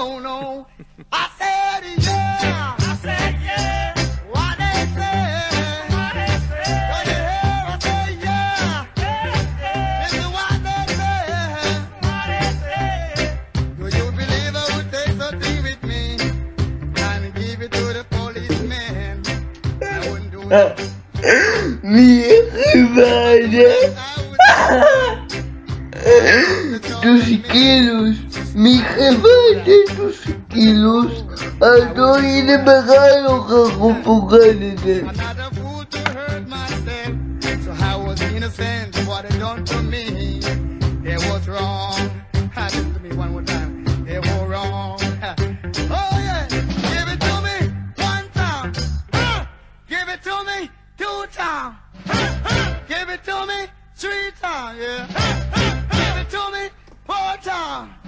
no, no. I said yeah. I said yeah. What they say? What they say? What they hear? I say yeah. Yeah, yeah. This is what they say. What they say? Do you believe I would take something with me and give it to the policeman? I wouldn't do it. Tus kilos, mi jefa de tus kilos, no viene pagado con ganas. Another fool to hurt myself, so I was innocent. What they done to me, they was wrong. Listen to me one more time, they were wrong. Oh yeah, give it to me one time, give it to me two times, give it to me three times, yeah. Give it to me 4 times.